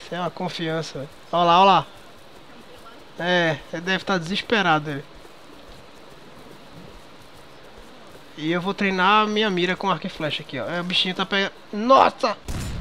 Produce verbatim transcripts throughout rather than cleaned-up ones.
Isso é uma confiança, velho. Olha lá, olha lá. É, ele deve estar desesperado, ele. E eu vou treinar a minha mira com arco e flecha aqui, ó. É, o bichinho tá pegando... Nossa!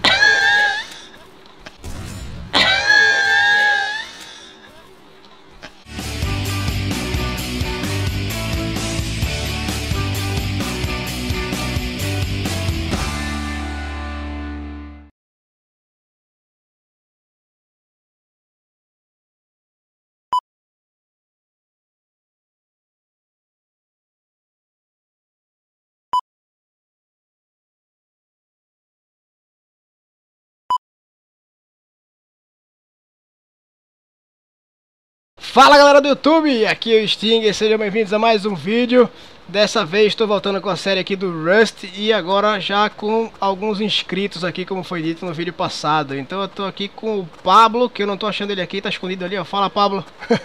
Fala galera do YouTube, aqui é o Stinger, sejam bem-vindos a mais um vídeo. Dessa vez estou voltando com a série aqui do Rust e agora já com alguns inscritos aqui, como foi dito no vídeo passado. Então eu tô aqui com o Pablo, que eu não tô achando ele aqui, tá escondido ali, ó. Fala, Pablo.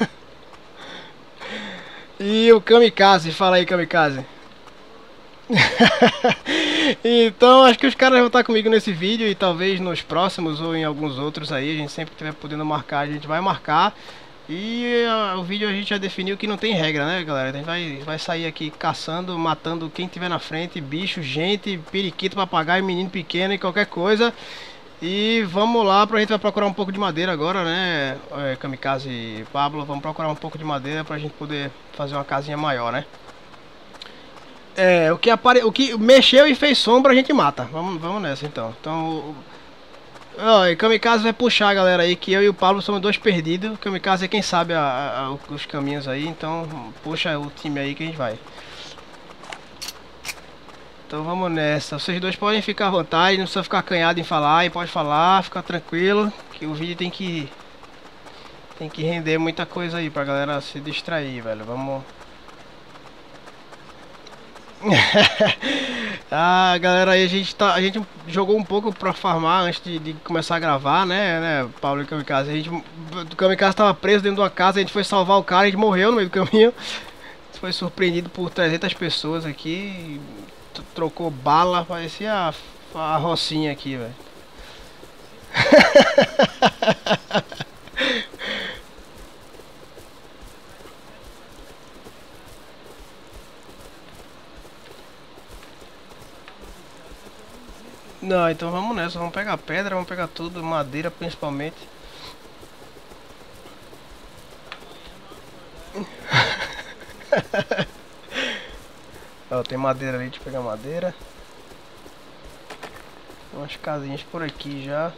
E o Kamikaze, fala aí, Kamikaze. Então acho que os caras vão estar comigo nesse vídeo e talvez nos próximos ou em alguns outros aí. A gente sempre estiver podendo marcar, a gente vai marcar. E uh, o vídeo a gente já definiu que não tem regra, né, galera? A gente vai, vai sair aqui caçando, matando quem tiver na frente, bicho, gente, periquito, papagaio, menino pequeno e qualquer coisa. E vamos lá, pra gente vai procurar um pouco de madeira agora, né, é, Kamikaze e Pablo. Vamos procurar um pouco de madeira pra gente poder fazer uma casinha maior, né? É, o que, apare... o que mexeu e fez sombra a gente mata. Vamos, vamos nessa então. Então... Ó, oh, Kamikaze vai puxar, galera, aí, que eu e o Pablo somos dois perdidos. O Kamikaze é quem sabe a, a, os caminhos aí, então puxa o time aí que a gente vai. Então vamos nessa. Vocês dois podem ficar à vontade, não precisa ficar acanhado em falar, e pode falar, fica tranquilo, que o vídeo tem que tem que render muita coisa aí pra galera se distrair, velho. Vamos. Ah, galera, aí a gente tá, a gente jogou um pouco pra farmar antes de, de começar a gravar, né, né, Paulo e Kamikaze. A gente, o Kamikaze tava preso dentro de uma casa, a gente foi salvar o cara, a gente morreu no meio do caminho. A gente foi surpreendido por trezentas pessoas aqui, trocou bala, parecia a, a Rocinha aqui, velho. Não, então vamos nessa, vamos pegar pedra, vamos pegar tudo, madeira principalmente. Ó, tem madeira ali, deixa eu pegar madeira. Umas casinhas por aqui já.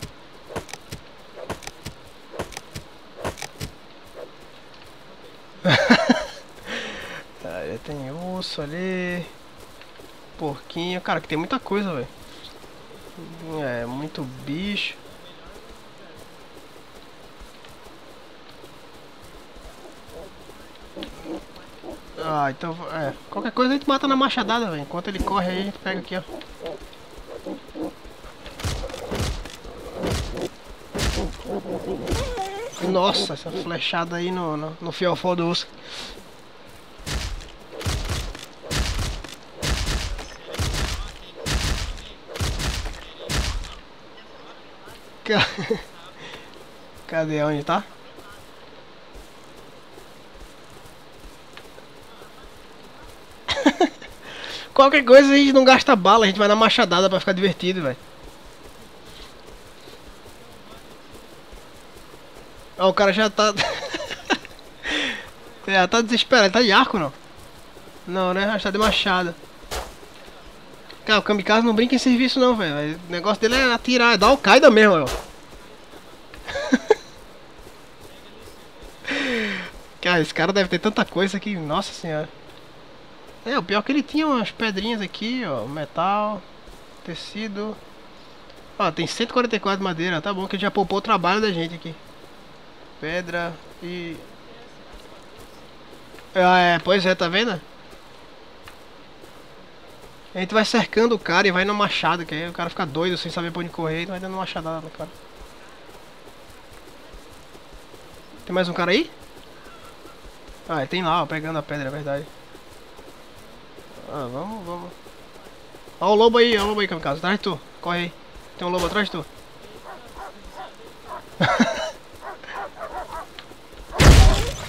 Aí tem urso ali. Porquinho, cara, que tem muita coisa, velho. É, muito bicho. Ah, então, é, qualquer coisa a gente mata na machadada, velho. Enquanto ele corre aí, a gente pega aqui, ó. Nossa, essa flechada aí no, no, no fiofó do urso. Cadê? Onde tá? Qualquer coisa a gente não gasta bala, a gente vai na machadada pra ficar divertido, velho. Ó, o cara já tá... já tá desesperado, ele tá de arco, não? Não, né? Acho que tá de machado. Cara, o Kamikaze não brinca em serviço não, velho. O negócio dele é atirar, é dar o Qaeda mesmo, ó. Cara, esse cara deve ter tanta coisa aqui, nossa senhora. É, o pior é que ele tinha umas pedrinhas aqui, ó, metal, tecido. Ó, tem cento e quarenta e quatro de madeira, tá bom que ele já poupou o trabalho da gente aqui. Pedra e... Ah, é, pois é, tá vendo? A gente vai cercando o cara e vai no machado, que aí o cara fica doido sem saber pra onde correr e vai dando machadada no cara. Tem mais um cara aí? Ah, tem lá, ó, pegando a pedra, é verdade. Ah, vamos, vamos. Ó o lobo aí, ó o lobo aí, Kamikaze, atrás de tu. Corre aí. Tem um lobo atrás de tu.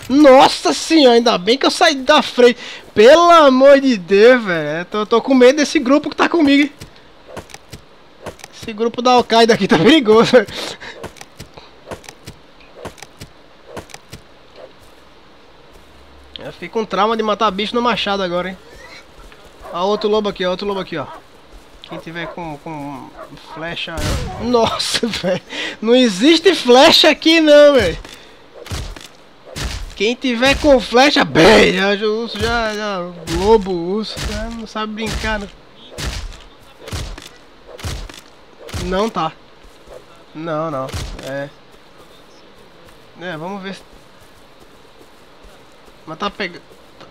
Nossa senhora, ainda bem que eu saí da frente. Pelo amor de Deus, velho. Tô, tô com medo desse grupo que tá comigo, hein? Esse grupo da Al-Qaeda aqui tá perigoso, velho. Eu fiquei com trauma de matar bicho no machado agora, hein? Ó, outro lobo aqui, ó, outro lobo aqui, ó. Quem tiver com, com flecha... Nossa, velho. Não existe flecha aqui, não, velho. Quem tiver com flecha, bem, já, o urso, já, já, lobo, urso, já não sabe brincar, né? Não tá. Não, não, é. É, vamos ver se... Mas tá pegando...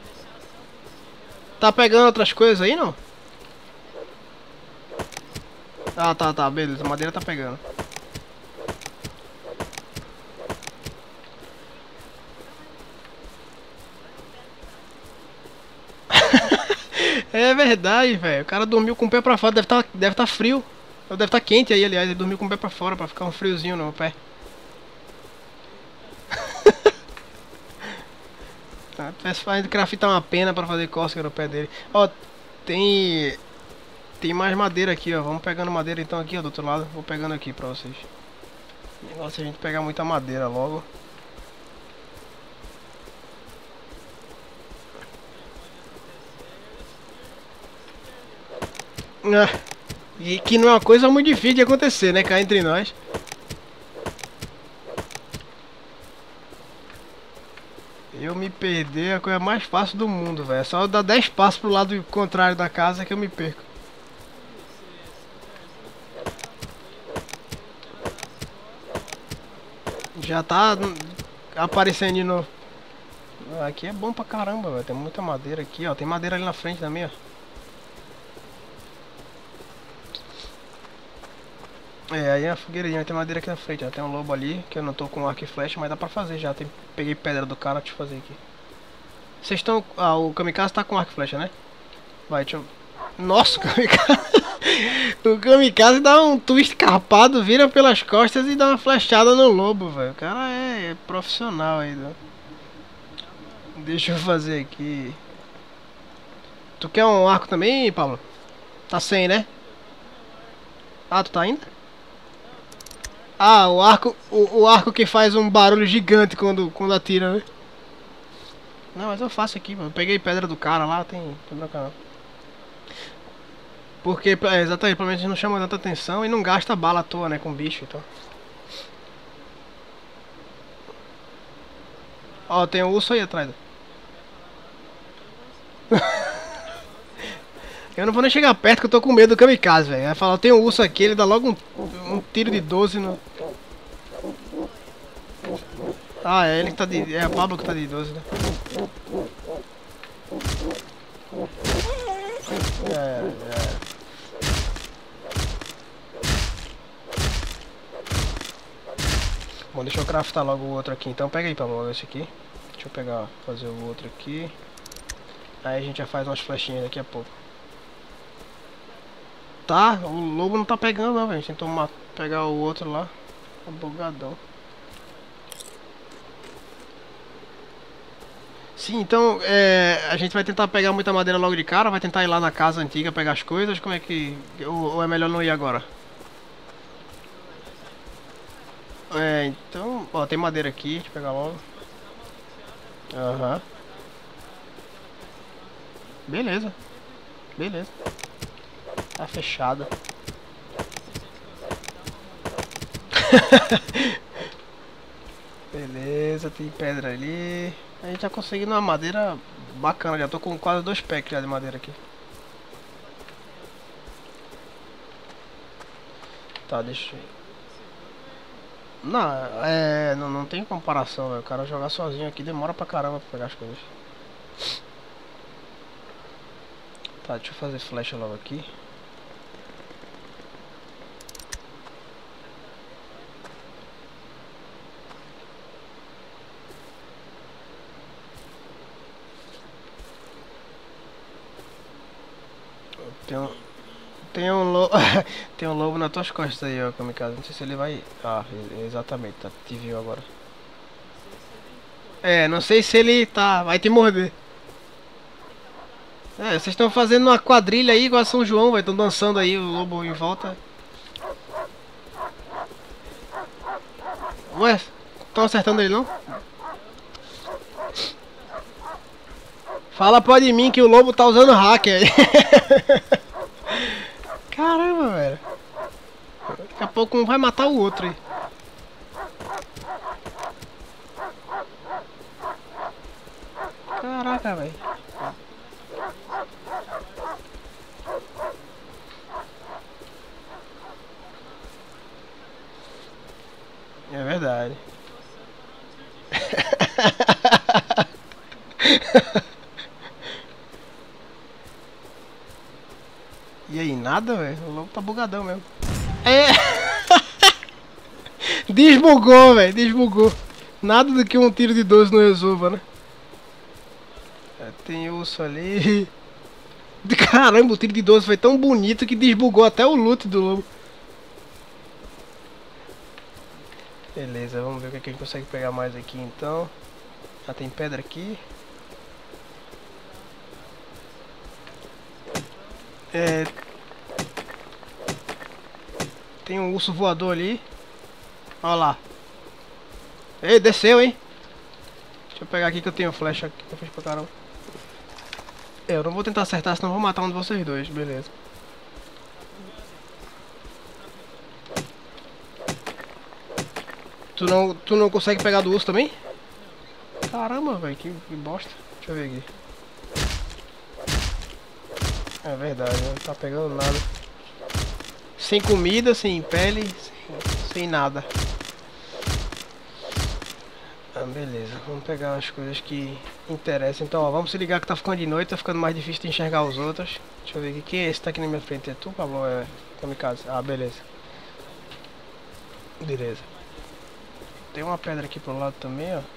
Tá pegando outras coisas aí, não? Ah, tá, tá, beleza, a madeira tá pegando. É verdade, velho. O cara dormiu com o pé pra fora. Deve tá, deve tá frio. Ou deve tá quente aí, aliás. Ele dormiu com o pé pra fora pra ficar um friozinho no pé. Tá, tivesse fazendo craftar uma pena pra fazer cócega no pé dele. Ó, tem... Tem mais madeira aqui, ó. Vamos pegando madeira então aqui, ó, do outro lado. Vou pegando aqui pra vocês. O negócio é a gente pegar muita madeira logo. Ah, e que não é uma coisa muito difícil de acontecer, né? Cá entre nós. Eu me perder é a coisa mais fácil do mundo, velho. É só eu dar dez passos pro lado contrário da casa que eu me perco. Já tá aparecendo de novo. Aqui é bom pra caramba, velho. Tem muita madeira aqui, ó. Tem madeira ali na frente também, ó. É, aí a fogueirinha tem madeira aqui na frente, ó. Tem um lobo ali, que eu não tô com arco e flecha, mas dá pra fazer já. Tem... Peguei pedra do cara, deixa eu fazer aqui. Vocês estão... Ah, o Kamikaze tá com arco e flecha, né? Vai, deixa eu... Nossa, o Kamikaze... o Kamikaze dá um twist carpado, vira pelas costas e dá uma flechada no lobo, velho. O cara é, é profissional aí, né? Deixa eu fazer aqui. Tu quer um arco também, Pablo? Tá sem, né? Ah, tu tá indo? Ah, o arco, o, o arco que faz um barulho gigante quando, quando atira, né? Não, mas eu faço aqui, mano. Eu peguei pedra do cara lá, tem... tem branca não. Porque, é, exatamente, pelo menos não chama tanta atenção e não gasta bala à toa, né, com bicho, então. Ó, tem um urso aí atrás. Eu não vou nem chegar perto que eu tô com medo do Kamikaze, velho. Vai falar, tem um urso aqui, ele dá logo um, um tiro de doze no... Ah, é ele que tá de... É o Pablo que tá de doze, né? É, é. Bom, deixa eu craftar logo o outro aqui. Então pega aí, Pablo, esse aqui. Deixa eu pegar, fazer o outro aqui. Aí a gente já faz umas flechinhas daqui a pouco. Tá, o lobo não tá pegando não, velho. A gente tentou pegar o outro lá. Tá bugadão. Sim, então é, a gente vai tentar pegar muita madeira logo de cara. Vai tentar ir lá na casa antiga pegar as coisas. Como é que... Ou, ou é melhor não ir agora? É, então... Ó, tem madeira aqui. Deixa eu pegar logo. Aham. Uhum. Beleza. Beleza. Tá fechada. Beleza, tem pedra ali. A gente já conseguiu uma madeira bacana. Já tô com quase dois packs já de madeira aqui. Tá, deixa eu... Não, é... Não, não tem comparação, véio. O cara jogar sozinho aqui demora pra caramba pra pegar as coisas. Tá, deixa eu fazer flecha logo aqui. Tem um... Tem um lobo... Tem um lobo nas tuas costas aí, ó, Kamikaze. Não sei se ele vai... Ah, exatamente, tá. Te viu agora. É, não sei se ele tá... vai te morder. É, vocês estão fazendo uma quadrilha aí igual a São João, vai. Estão dançando aí, o lobo em volta. Ué, estão acertando ele não? Fala pode de mim que o lobo tá usando hacker aí. Caramba, velho. Daqui a pouco um vai matar o outro aí. Caraca, velho. É verdade. E aí, nada, velho? O lobo tá bugadão mesmo. É! Desbugou, velho. Desbugou. Nada do que um tiro de doze não resolva, né? É, tem urso ali. Caramba, o tiro de doze foi tão bonito que desbugou até o loot do lobo. Beleza, vamos ver o que, é que a gente consegue pegar mais aqui então. Já tem pedra aqui. É... Tem um urso voador ali. Olha lá. Ei, desceu, hein? Deixa eu pegar aqui que eu tenho flecha aqui. Eu fiz pra caramba. Eu não vou tentar acertar, senão eu vou matar um de vocês dois. Beleza. Tu não, tu não consegue pegar do urso também? Caramba, velho, que, que bosta. Deixa eu ver aqui. É verdade, não tá pegando nada. Sem comida, sem pele, sem, sem nada. Ah, beleza, vamos pegar as coisas que interessam. Então, ó, vamos se ligar que tá ficando de noite, tá ficando mais difícil de enxergar os outros. Deixa eu ver aqui, quem é esse que tá aqui na minha frente? É tu, Pablo? É Kamikaze. Ah, beleza. Beleza. Tem uma pedra aqui pro lado também, ó.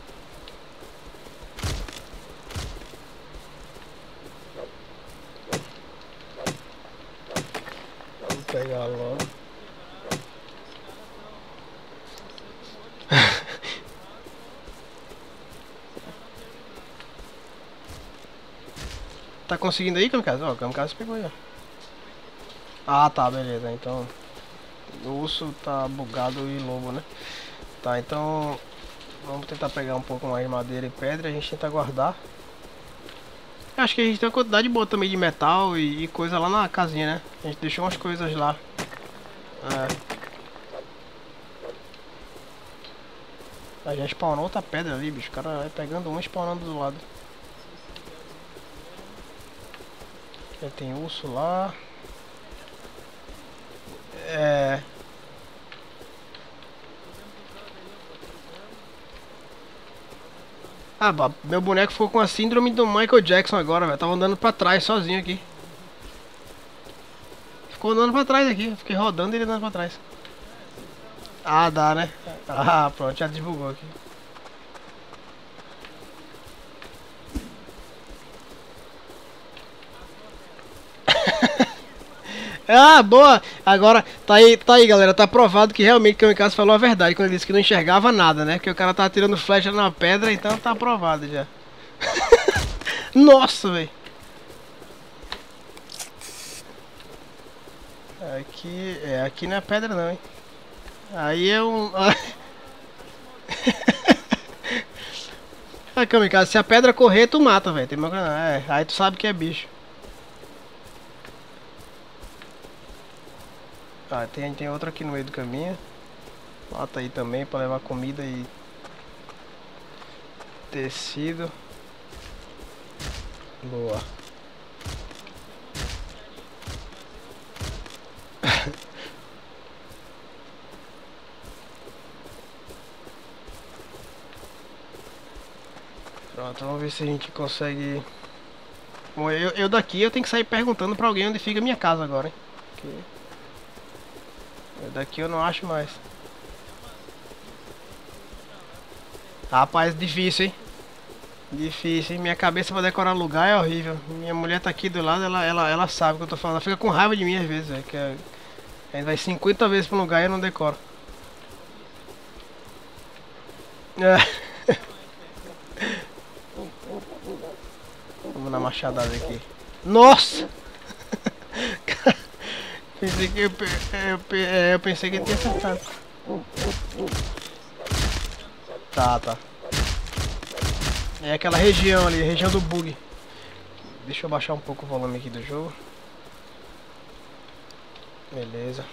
Vamos pegar logo. Tá conseguindo aí, Kamikaze? Ó, o Kamikaze pegou aí, ó. Ah, tá, beleza. Então, o urso tá bugado e lobo, né? Tá, então vamos tentar pegar um pouco mais de madeira e pedra. A gente tenta guardar. Acho que a gente tem uma quantidade boa também de metal e, e coisa lá na casinha, né? A gente deixou umas coisas lá. É. A gente spawnou outra pedra ali, bicho. O cara vai pegando um e spawnando do lado. Já tem urso lá. É... Ah, meu boneco ficou com a síndrome do Michael Jackson agora, velho. Tava andando pra trás sozinho aqui. Ficou andando pra trás aqui. Fiquei rodando e ele andando pra trás. Ah, dá, né? Ah, pronto, já desbugou aqui. Ah, boa! Agora, tá aí, tá aí, galera. Tá provado que realmente o Kamikaze falou a verdade quando ele disse que não enxergava nada, né? Porque o cara tava tirando flecha na pedra, então tá provado já. Nossa, velho! Aqui, é, aqui não é pedra não, hein? Aí é um... Ah, Kamikaze, se a pedra correr, tu mata, velho. Tem uma... É, aí tu sabe que é bicho. Ah, tem, tem outro aqui no meio do caminho. Mata aí também pra levar comida e tecido. Boa. Pronto, vamos ver se a gente consegue... Bom, eu, eu daqui eu tenho que sair perguntando pra alguém onde fica a minha casa agora, hein? Porque... eu daqui eu não acho mais. Rapaz, difícil, hein? Difícil, hein? Minha cabeça pra decorar lugar é horrível. Minha mulher tá aqui do lado, ela, ela, ela sabe o que eu tô falando. Ela fica com raiva de mim às vezes, é, que é... a gente vai cinquenta vezes pra um lugar e eu não decoro. É. Vamos na machadada aqui. Nossa! Pensei que eu, eu, eu pensei que ele tinha acertado. Tá, tá. É aquela região ali, região do bug. Deixa eu baixar um pouco o volume aqui do jogo. Beleza.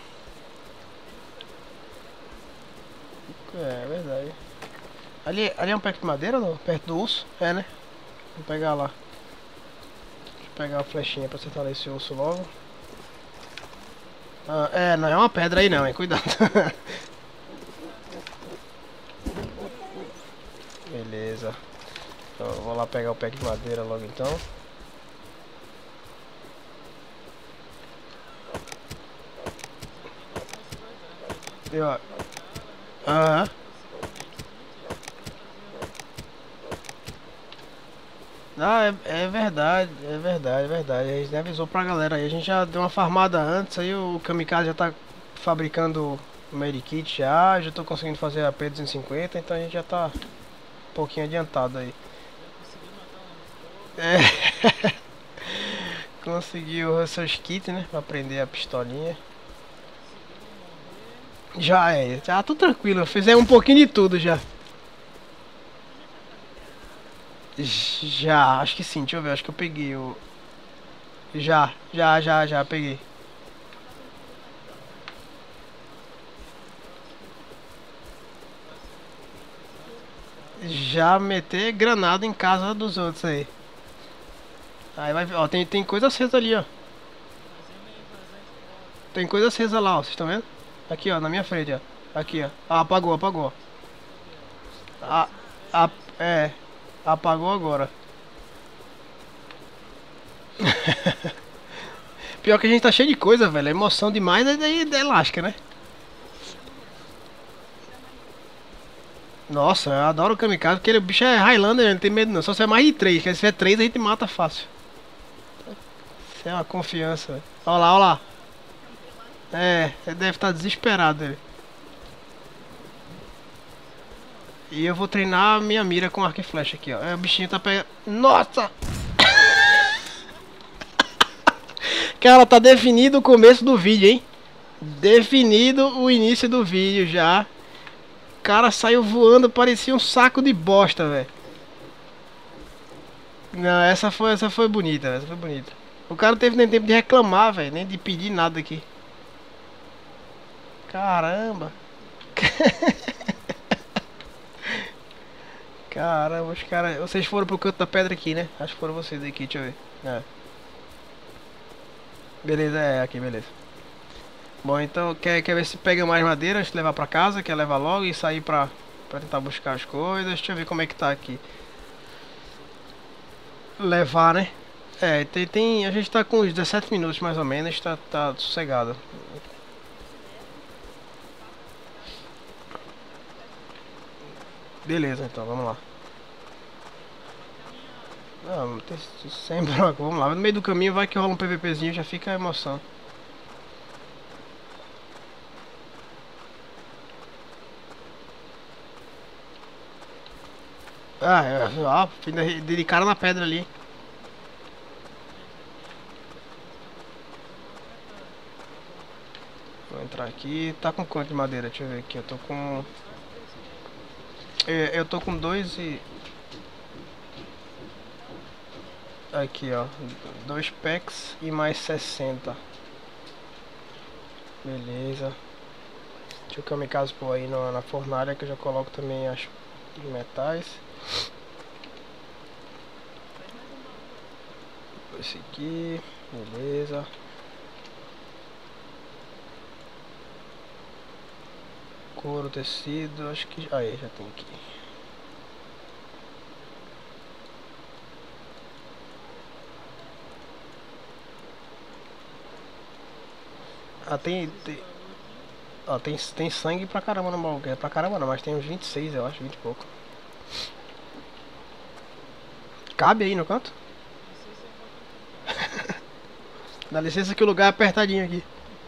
É, é verdade. Ali, ali é um perto de madeira, não? Perto do urso? É, né? Vou pegar lá. Deixa eu pegar a flechinha pra acertar esse urso logo. Ah, é, não é uma pedra aí não, hein? Cuidado. Beleza. Então, eu vou lá pegar o pé de madeira logo então. E ó. Aham. Ah, é, é verdade, é verdade, é verdade. A gente avisou pra galera aí. A gente já deu uma farmada antes, aí o Kamikaze já tá fabricando o medikit já. Já tô conseguindo fazer a P duzentos e cinquenta, então a gente já tá um pouquinho adiantado aí. É. Conseguiu os seus kits, né? Pra prender a pistolinha. Já é, já tudo tranquilo. Fizemos um pouquinho de tudo já. Já, acho que sim, deixa eu ver, acho que eu peguei o. Já, já, já, já, peguei. Já meter granada em casa dos outros aí. Aí vai, ó, tem, tem coisa acesa ali, ó. Tem coisa acesa lá, ó, vocês estão vendo? Aqui, ó, na minha frente, ó. Aqui, ó. Ah, apagou, apagou. Ah, ah, é, apagou agora. Pior que a gente tá cheio de coisa, velho. É emoção demais, é daí é elástica, né? Nossa, eu adoro o Kamikaze, porque ele, o bicho é Highlander, ele não tem medo não. Só se é mais de três, que se é três a gente mata fácil. Isso é uma confiança, velho. Olha lá, olha lá. É, ele deve estar desesperado, ele. E eu vou treinar a minha mira com arco e flecha aqui, ó. É, o bichinho tá pegando... Nossa! Cara, tá definido o começo do vídeo, hein? Definido o início do vídeo já. O cara saiu voando, parecia um saco de bosta, velho. Não, essa foi, essa foi bonita, essa foi bonita. O cara não teve nem tempo de reclamar, velho, nem de pedir nada aqui. Caramba. Caramba, os caras... Vocês foram pro canto da pedra aqui, né? Acho que foram vocês aqui, deixa eu ver. É. Beleza, é aqui, beleza. Bom, então, quer, quer ver se pega mais madeira antes de levar pra casa? Quer levar logo e sair pra, pra tentar buscar as coisas? Deixa eu ver como é que tá aqui. Levar, né? É, tem, tem, a gente tá com uns dezessete minutos mais ou menos, tá, tá sossegado. Beleza, então, vamos lá. Não, tem, sem bronca, vamos lá. No meio do caminho vai que rola um PVPzinho, já fica a emoção. Ah, é, ó, de cara na pedra ali. Vou entrar aqui. Tá com quanto de madeira? Deixa eu ver aqui. Eu tô com... É, eu tô com dois e... Aqui, ó. Dois packs e mais sessenta. Beleza. Deixa eu Kamikaze pôr aí na, na fornalha que eu já coloco também as metais. Esse aqui. Beleza. Couro, tecido, acho que... Aí, já tem aqui. Ah, tem... tem... Ó, tem, tem sangue pra caramba no baú. É pra caramba não, mas tem uns vinte e seis, eu acho, vinte e pouco. Cabe aí no canto? Dá licença que o lugar é apertadinho aqui.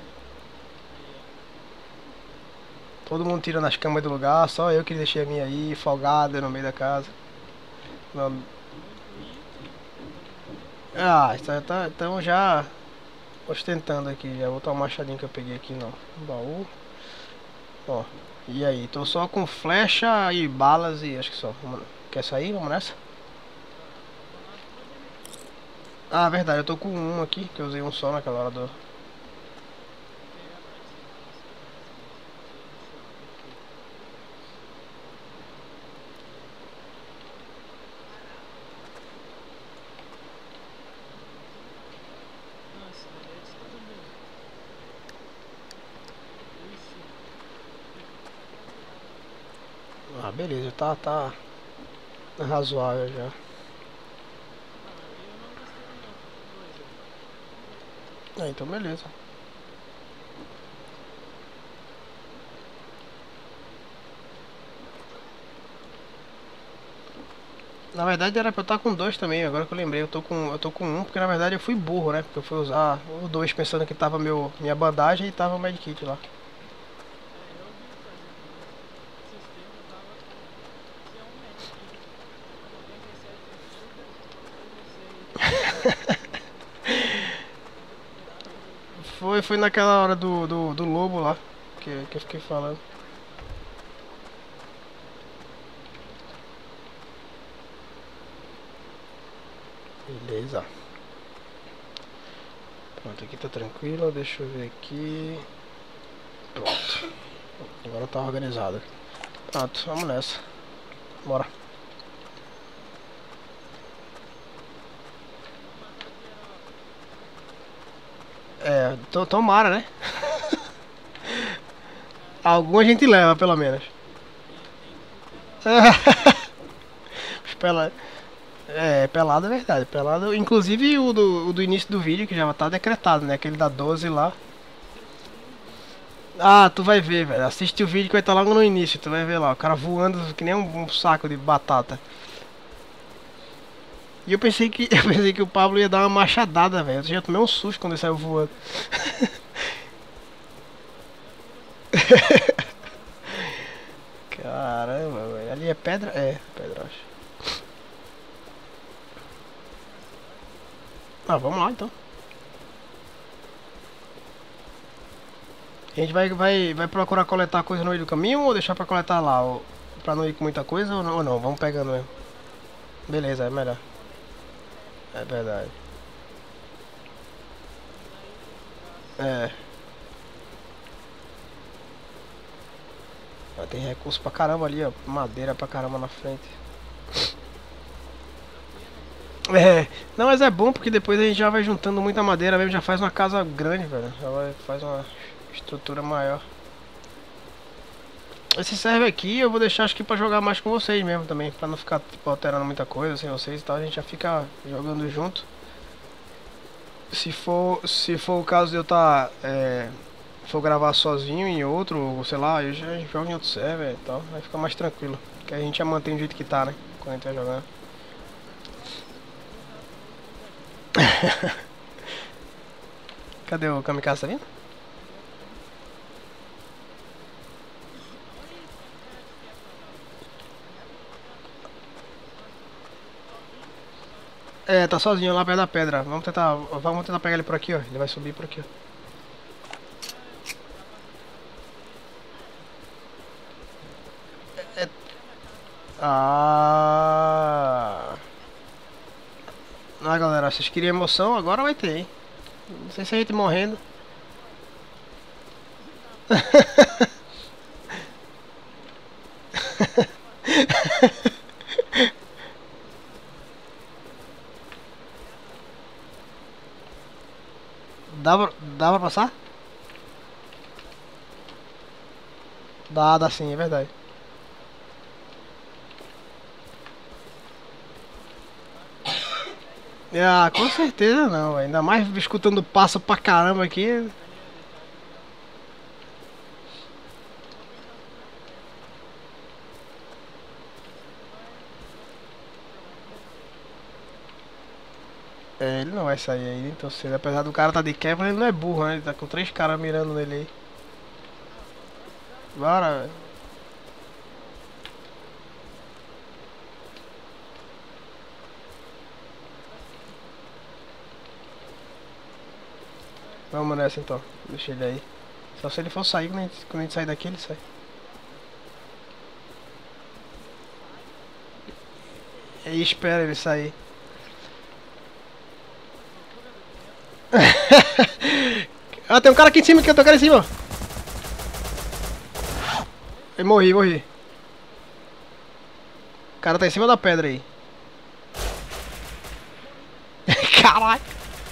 Todo mundo tirando as camas do lugar, só eu que deixei a minha aí, folgada no meio da casa. Não. Ah, tá, tá, então já ostentando aqui. Já vou botar o machadinho que eu peguei aqui no baú. Ó, e aí? Tô só com flecha e balas e acho que só. Vamos- Quer sair? Vamos nessa? Ah, verdade, eu tô com um aqui, que eu usei um só naquela hora do... Ah, beleza, tá, tá razoável já. Ah, então beleza. Na verdade era pra eu estar com dois também, agora que eu lembrei, eu tô com, eu tô com um, porque na verdade eu fui burro, né? Porque eu fui usar o dois pensando que tava meu, minha bandagem e tava o medkit lá. Foi, foi naquela hora do, do, do lobo lá, que, que eu fiquei falando. Beleza. Pronto, aqui tá tranquilo, deixa eu ver aqui. Pronto. Agora tá organizado. Pronto, vamos nessa. Bora. É, to- tomara, né? Alguma a gente leva, pelo menos. Os pela... É, pelado é verdade. Pelado, inclusive o do, o do início do vídeo, que já tá decretado, né? Aquele da doze lá. Ah, tu vai ver, velho. Assiste o vídeo que vai estar logo no início. Tu vai ver lá, o cara voando que nem um, um saco de batata. E eu pensei que eu pensei que o Pablo ia dar uma machadada, velho. Eu já tomei um susto quando ele saiu voando. Caramba, velho. Ali é pedra? É, pedra, acho. Ah, vamos lá então. A gente vai, vai, vai procurar coletar coisa no meio do caminho ou deixar pra coletar lá? Ou, pra não ir com muita coisa ou não? Ou não? Vamos pegando mesmo. Beleza, é melhor. É verdade. É. Tem recurso pra caramba ali, ó. Madeira pra caramba na frente. É. Não, mas é bom porque depois a gente já vai juntando muita madeira mesmo, já faz uma casa grande, velho. Já vai, faz uma estrutura maior. Esse serve aqui eu vou deixar acho que pra jogar mais com vocês mesmo também. Pra não ficar tipo, alterando muita coisa sem vocês e tal. A gente já fica jogando junto. Se for, se for o caso de eu estar... Tá, é, for gravar sozinho em outro, ou sei lá, eu já jogo em outro server e tal. Vai ficar mais tranquilo. Que a gente já mantém do jeito que tá, né? Quando a gente vai jogando. Cadê o Kamikaze, tá vindo? É, tá sozinho lá perto da pedra. Vamos tentar, vamos tentar pegar ele por aqui, ó. Ele vai subir por aqui, ó. É... Ah... Ah, galera, vocês queriam emoção? Agora vai ter, hein? Não sei se a gente morrendo. Dá pra, dá pra passar? Dá, dá sim, é verdade. Ah, com certeza não, véio. Ainda mais escutando passo pra caramba aqui. É, ele não vai sair aí, então cedo. Apesar do cara tá de quebra, ele não é burro, né? Ele tá com três caras mirando nele aí. Bora, velho. Vamos nessa então. Deixa ele aí. Só se ele for sair, quando a gente, quando a gente sair daqui, ele sai. E espera ele sair. Ah, tem um cara aqui em cima, que eu tô cara em cima. Eu morri, morri. O cara tá em cima da pedra aí. Caralho.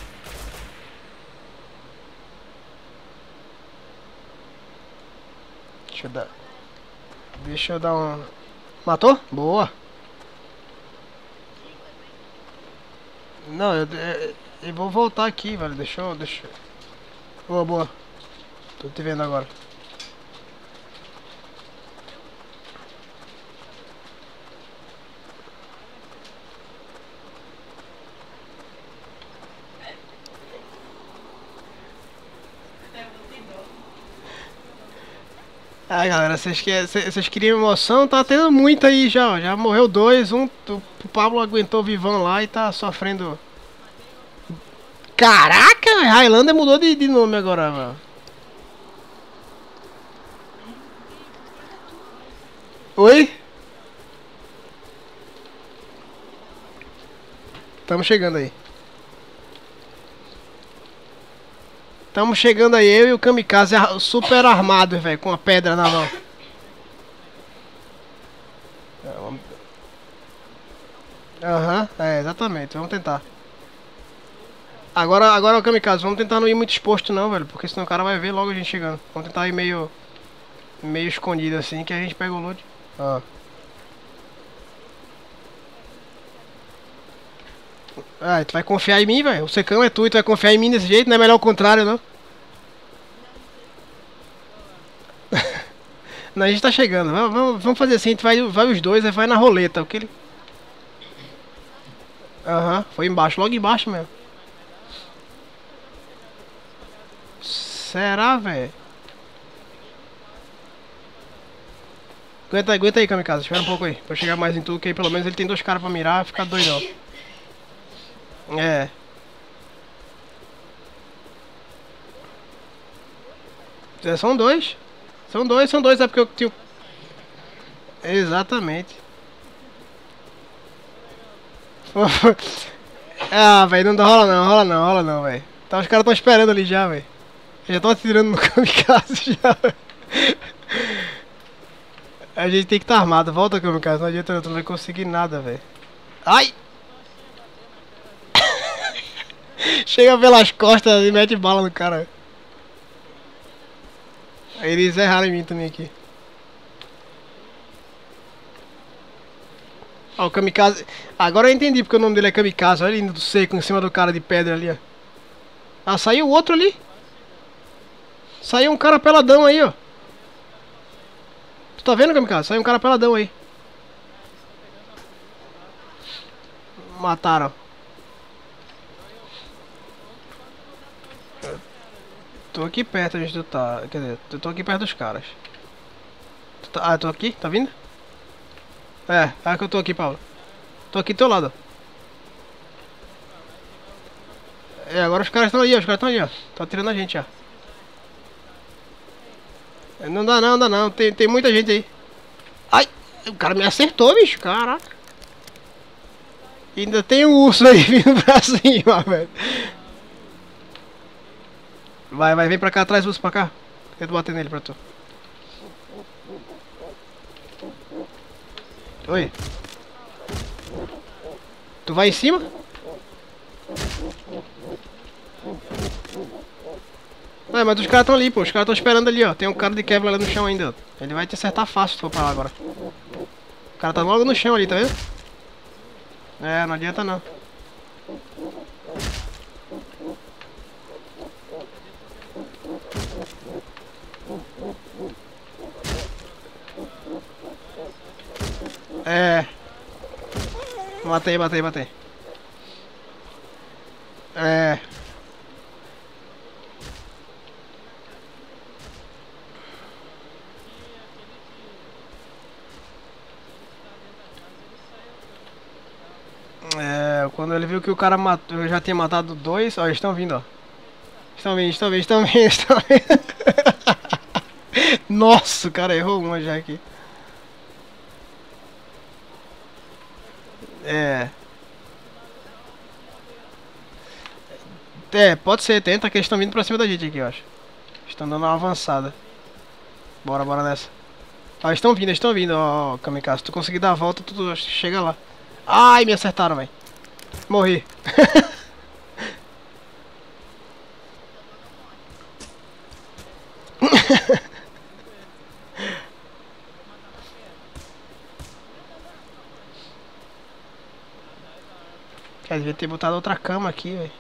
Deixa eu dar... Deixa eu dar um... Matou? Boa. Não, eu, eu, eu vou voltar aqui, velho. Deixa eu... Deixa eu... Boa, boa. Tô te vendo agora. Ah, galera, vocês que, vocês queriam emoção? Tá tendo muita aí já, ó. Já morreu dois, um, o Pablo aguentou vivão lá e tá sofrendo. Caraca, Highlander mudou de, de nome agora, velho. Oi? Tamo chegando aí. Tamo chegando aí, eu e o Kamikaze super armado, velho, com a pedra na mão. Aham, uhum, é, exatamente, vamos tentar. Agora, agora o Kamikaze, vamos tentar não ir muito exposto não, velho, porque senão o cara vai ver logo a gente chegando. Vamos tentar ir meio, meio escondido assim, que a gente pega o loot. Ah. Ah, tu vai confiar em mim, velho? O secão é tu e tu vai confiar em mim desse jeito? Não é melhor o contrário, não? Não, a gente tá chegando. Vamos, vamos fazer assim, a gente vai, vai os dois e vai na roleta, ok? Aham, uhum, foi embaixo, logo embaixo mesmo. Será, velho? Aguenta aí, aguenta aí, Kamikaze. Espera um pouco aí, pra eu chegar mais em tu, que aí pelo menos ele tem dois caras pra mirar e ficar doidão. É. É, são dois. São dois, são dois, é porque eu tinha... Exatamente. Ah, velho, não rola não, rola não, rola não, velho. Tá, os caras tão esperando ali já, velho. Já tão atirando no Kamikaze já, véio. A gente tem que estar tá armado. Volta, Kamikaze, não adianta não, tu não vai conseguir nada, velho. Ai! Chega pelas costas e mete bala no cara. Aí eles erraram em mim também aqui. Ó, o Kamikaze. Agora eu entendi porque o nome dele é Kamikaze. Olha ele indo do seco em cima do cara de pedra ali, ó. Ah, saiu o outro ali. Saiu um cara peladão aí, ó. Tu tá vendo, Kamikaze? Saiu um cara peladão aí. Mataram. Tô aqui perto onde tu tá. Quer dizer, eu tô aqui perto dos caras. Tu tá... Ah, tô aqui? Tá vindo? É, é que eu tô aqui, Paulo. Tô aqui do teu lado. É, agora os caras estão ali, ó. Os caras estão ali, ó. Tá atirando a gente, ó. Não dá não, não dá não. Tem, tem muita gente aí. Ai! O cara me acertou, bicho. Caraca. E ainda tem um urso aí vindo pra cima, velho. Vai, vai, vem pra cá, traz o urso pra cá. Tenta bater nele pra tu. Oi. Tu vai em cima? Ué, mas os caras estão ali, pô. Os caras estão esperando ali, ó. Tem um cara de Kevlar ali no chão ainda. Ele vai te acertar fácil se for pra lá agora. O cara tá logo no chão ali, tá vendo? É, não adianta não. É. Matei, matei, matei. É. É, quando ele viu que o cara matou, eu já tinha matado dois, ó, eles estão vindo, ó. Estão vindo, estão vindo, estão vindo, estão vindo. Nossa, o cara errou uma já aqui. É. É, pode ser, tenta que eles estão vindo pra cima da gente aqui, eu acho. Estão dando uma avançada. Bora, bora nessa. Ah, estão vindo, estão vindo, ó, Kamikaze. Se tu conseguir dar a volta, tu chega lá. Ai, me acertaram, velho. Morri. Quer devia ter botado outra cama aqui, velho.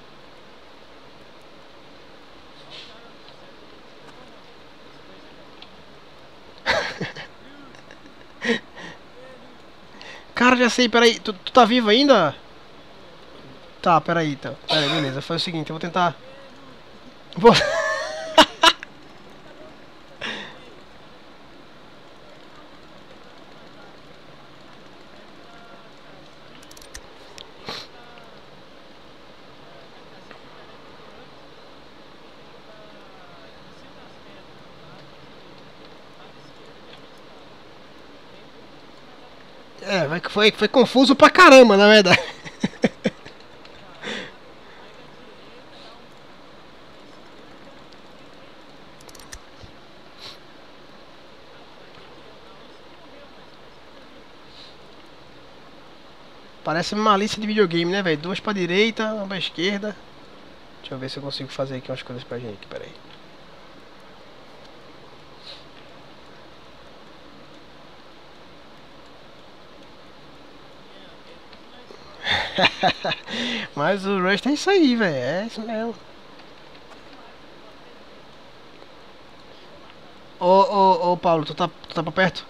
Cara, já sei, peraí. Tu, tu tá vivo ainda? Tá, peraí, então. Peraí, beleza. Foi o seguinte, eu vou tentar... Vou... É, foi, foi confuso pra caramba, na verdade. Parece uma malícia de videogame, né, velho? Duas pra direita, uma pra esquerda. Deixa eu ver se eu consigo fazer aqui umas coisas pra gente, peraí. Mas o Rust é isso aí, velho. É isso mesmo. Ô, ô, ô, Paulo, tu tá, tu tá pra perto?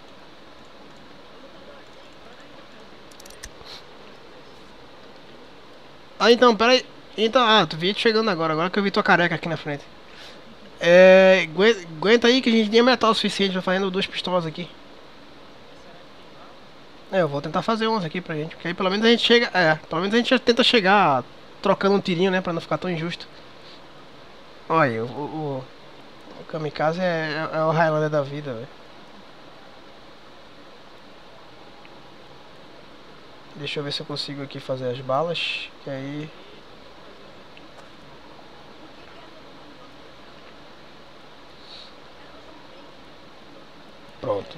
Ah, então, peraí. Então, ah, tu vi chegando agora, agora que eu vi tua careca aqui na frente. É, aguenta, aguenta aí que a gente tinha metal o suficiente pra fazendo duas pistolas aqui. É, eu vou tentar fazer umas aqui pra gente, porque aí pelo menos a gente chega, é, pelo menos a gente já tenta chegar trocando um tirinho, né, pra não ficar tão injusto. Olha, o, o, o Kamikaze é, é o Highlander da vida, velho. Deixa eu ver se eu consigo aqui fazer as balas, que aí... Pronto.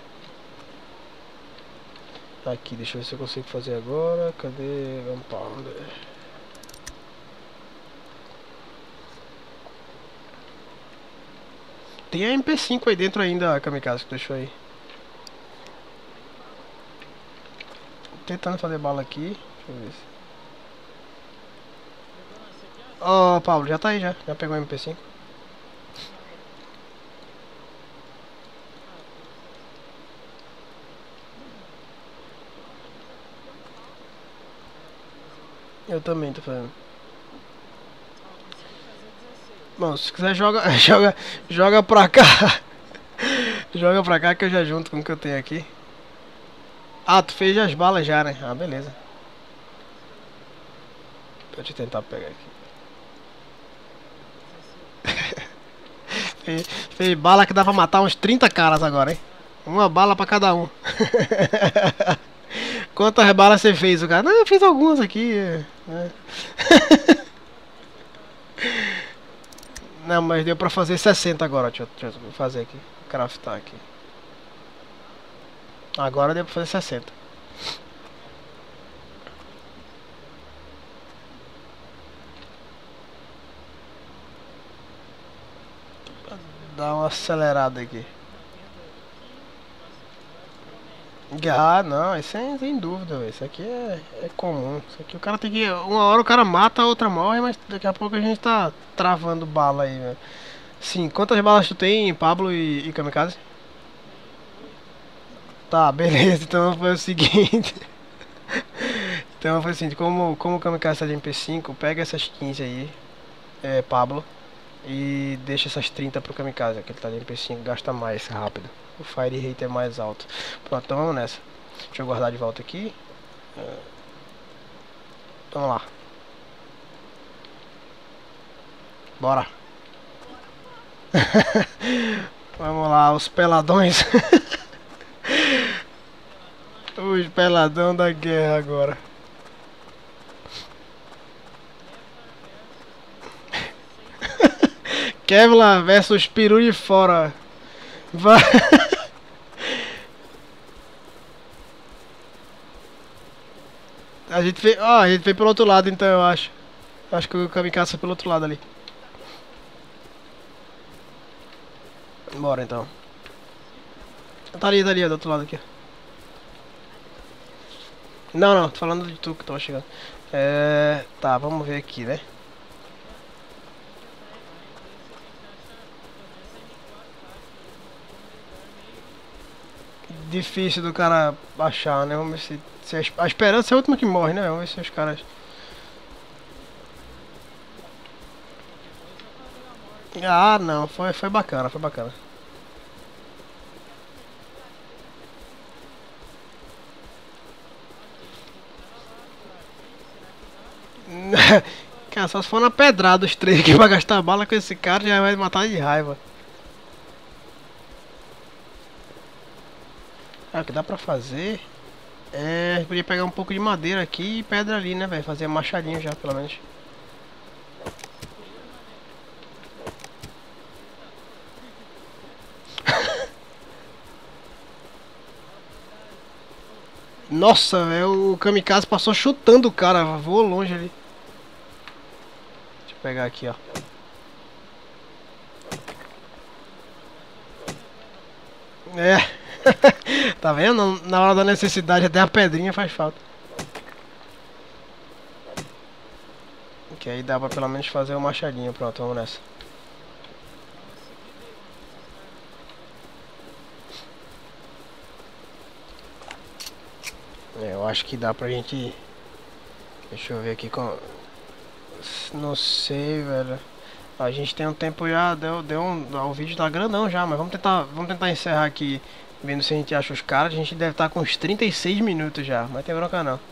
Aqui, deixa eu ver se eu consigo fazer agora. Cadê? Gunpowder. Tem a M P cinco aí dentro ainda, Kamikaze, que deixou aí. Tentando fazer bala aqui. Deixa eu ver se... Ó, oh, Paulo, já tá aí já. Já pegou a M P cinco. Eu também tô fazendo. Bom, se quiser joga, joga, joga pra cá. Joga pra cá que eu já junto com o que eu tenho aqui. Ah, tu fez as balas já, né? Ah, beleza. Deixa eu tentar pegar aqui. fez, fez bala que dá pra matar uns trinta caras agora, hein? Uma bala pra cada um. Quantas balas você fez, o cara? Não, eu fiz algumas aqui. É. Não, mas deu pra fazer sessenta agora. Deixa eu, deixa eu fazer aqui. Craftar aqui. Agora deu pra fazer sessenta. Dá uma acelerada aqui. Ah, não, isso é sem dúvida, véio. Isso aqui é, é comum. Isso aqui o cara tem que. Uma hora o cara mata, a outra morre, mas daqui a pouco a gente tá travando bala aí, velho. Sim, quantas balas tu tem, Pablo e, e Kamikaze? Tá, beleza, então foi o seguinte. Então foi o seguinte, como, como o Kamikaze tá de M P cinco, pega essas quinze aí, é, Pablo, e deixa essas trinta pro Kamikaze, que ele tá de M P cinco, gasta mais rápido. O fire rate é mais alto. Pronto, então vamos nessa. Deixa eu guardar de volta aqui. É... Vamos lá. Bora. Vamos lá, os peladões. Os peladão da guerra agora. Kevlar versus peru de fora. Vai. A gente veio, ó, a gente veio pelo outro lado então, eu acho. Acho que o kamikaze foi pelo outro lado ali. Bora então. Tá ali, tá ali, do outro lado aqui. Não, não, tô falando de tu que tava chegando. É. Tá, vamos ver aqui, né? Difícil do cara achar, né? Vamos ver se, se a es- a esperança é a última que morre, né? Vamos ver se os caras. Ah, não, foi, foi bacana, foi bacana. Cara, só se for na pedrada os três que vai gastar bala com esse cara já vai matar de raiva. Ah, o que dá pra fazer é. A gente podia pegar um pouco de madeira aqui e pedra ali, né, velho? Fazer machadinho já, pelo menos. Nossa, velho, o kamikaze passou chutando o cara, voou longe ali. Deixa eu pegar aqui, ó. É. Tá vendo? Na hora da necessidade até a pedrinha faz falta. Que aí dá pra pelo menos fazer o machadinho. Pronto, vamos nessa. É, eu acho que dá pra gente. Deixa eu ver aqui com. Não sei, velho. A gente tem um tempo já, deu, deu um. O vídeo tá grandão já, mas vamos tentar, vamos tentar encerrar aqui, vendo se a gente acha os caras. A gente deve estar com uns trinta e seis minutos já, mas tem bronca não.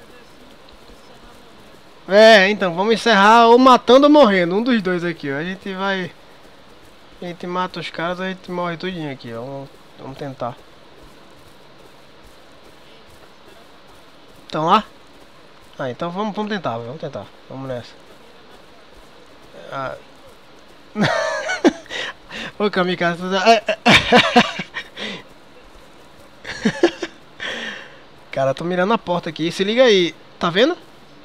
É, então, vamos encerrar ou matando ou morrendo, um dos dois aqui, ó. A gente vai. A gente mata os caras, a gente morre tudinho aqui, ó. Vamos, vamos tentar. Estão lá? Ah, então vamos, vamos tentar, vamos tentar. Vamos nessa. Ah. Ô, kamikaze, tu tá- Cara, tô mirando a porta aqui. Se liga aí. Tá vendo?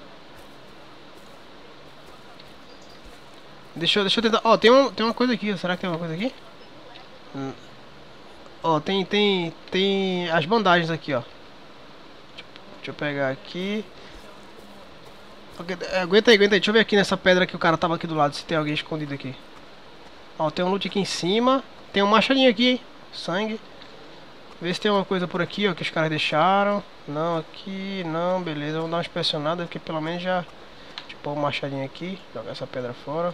Deixa eu, deixa eu tentar. Ó, tem, um, tem uma coisa aqui. Será que tem uma coisa aqui? Hum. Ó, tem, tem, tem as bandagens aqui, ó. Deixa eu pegar aqui. Ok, é, aguenta aí, aguenta aí. Deixa eu ver aqui nessa pedra que o cara tava aqui do lado. Se tem alguém escondido aqui. Ó, tem um loot aqui em cima. Tem um machadinho aqui, hein? Sangue. Vê se tem uma coisa por aqui, ó, que os caras deixaram. Não, aqui, não, beleza. Vamos dar uma inspecionada, porque pelo menos já... Deixa eu pôr um machadinho aqui. Jogar essa pedra fora.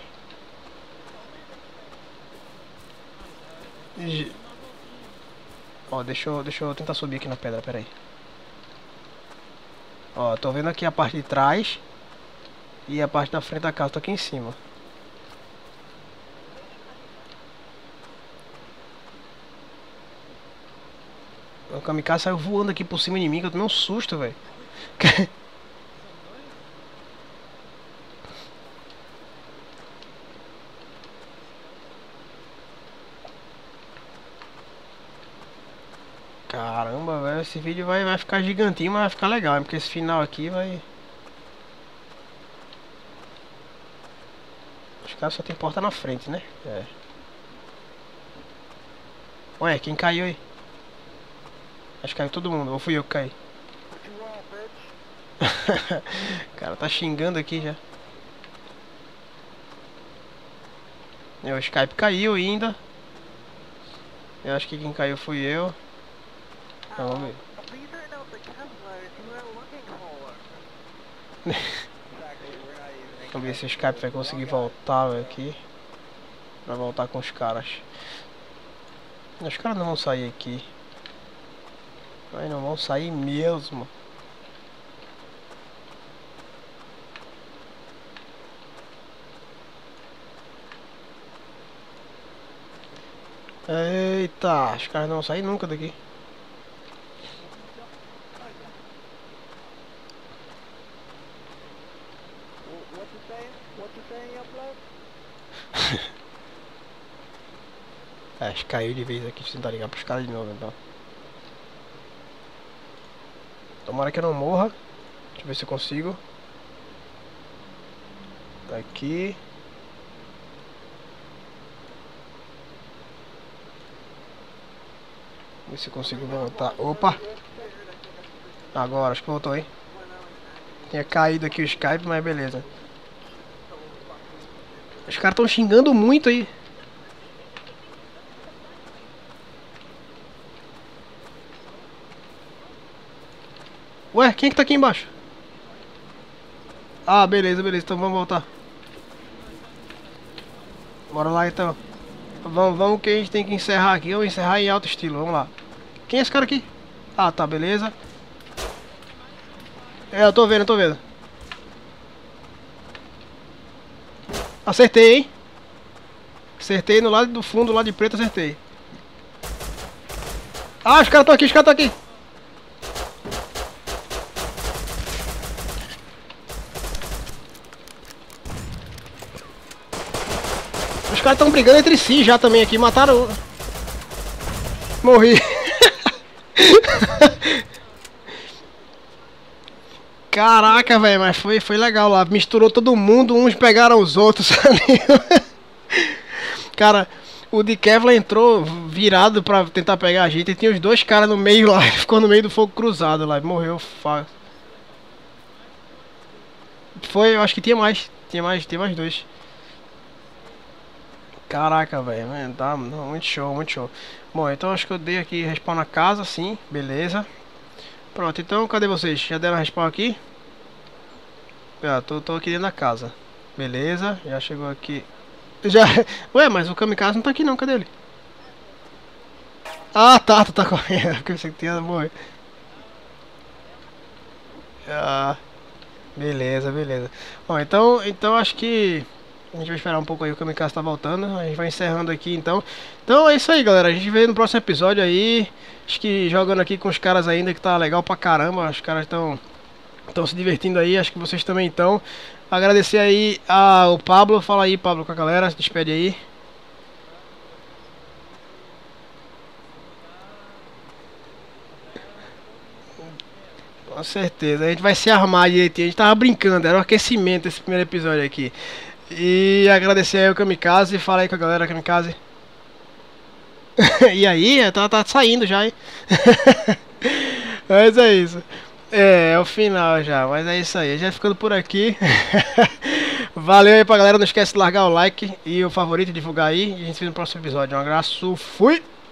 Ge- Ó, deixa eu, deixa eu tentar subir aqui na pedra, pera aí. Ó, tô vendo aqui a parte de trás. E a parte da frente da casa, tô aqui em cima. O kamikaze saiu voando aqui por cima de mim, que eu tomei um susto, velho. Caramba, velho, esse vídeo vai, vai ficar gigantinho, mas vai ficar legal, hein? Porque esse final aqui vai... Os caras só tem porta na frente, né? É. Ué, quem caiu aí? Acho que caiu todo mundo, ou fui eu que caí? O cara tá xingando aqui já. É, o Skype caiu ainda. Eu acho que quem caiu fui eu. Então, vamos ver. Vamos ver se o Skype vai conseguir voltar, véio, aqui. Pra voltar com os caras. Os caras não vão sair aqui. Mas não vão sair mesmo. Eita, os caras não vão sair nunca daqui. É, acho que caiu de vez aqui. Deixa eu tentar ligar pros caras de novo então. Tomara que eu não morra. Deixa eu ver se eu consigo. Tá aqui. Ver se eu consigo voltar. Opa! Agora, acho que voltou, hein? Tinha caído aqui o Skype, mas beleza. Os caras estão xingando muito aí. Ué, quem é que tá aqui embaixo? Ah, beleza, beleza. Então vamos voltar. Bora lá então. Vamos, vamos que a gente tem que encerrar aqui. Vamos encerrar em alto estilo. Vamos lá. Quem é esse cara aqui? Ah, tá, beleza. É, eu tô vendo, eu tô vendo. Acertei, hein? Acertei no lado do fundo, do lado de preto, acertei. Ah, os caras estão aqui, os caras estão aqui. Os caras estão brigando entre si já também aqui. Mataram. Morri. Caraca, velho, mas foi, foi legal lá. Misturou todo mundo, uns pegaram os outros. Cara, o de Kevlar entrou virado pra tentar pegar a gente. E tinha os dois caras no meio lá. Ficou no meio do fogo cruzado lá. Morreu fácil. Foi, eu acho que tinha mais. Tinha mais, tinha mais dois. Caraca, velho. Tá muito show, muito show. Bom, então acho que eu dei aqui respawn na casa, sim. Beleza. Pronto, então cadê vocês? Já deram respawn aqui? Ah, tô, tô aqui dentro da casa. Beleza, já chegou aqui. Já. Ué, mas o kamikaze não tá aqui não, cadê ele? Ah, tá, tu tá correndo. Porque você tinha morrer. Ah, beleza, beleza. Bom, então, então acho que a gente vai esperar um pouco aí, o kamikaze tá voltando. A gente vai encerrando aqui então. Então é isso aí, galera. A gente vê no próximo episódio aí. Acho que jogando aqui com os caras ainda, que tá legal pra caramba. Os caras estão estão se divertindo aí. Acho que vocês também estão. Agradecer aí ao Pablo. Fala aí, Pablo, com a galera. Se despede aí. Com certeza. A gente vai se armar direitinho. A gente tava brincando. Era um aquecimento esse primeiro episódio aqui. E agradecer aí ao Kamikaze. Fala aí com a galera, Kamikaze. E aí, tá, tá saindo já, hein? Mas é isso. É, é o final já, mas é isso aí. Já ficando por aqui. Valeu aí pra galera. Não esquece de largar o like e o favorito, divulgar aí. E a gente se vê no próximo episódio. Um abraço, fui!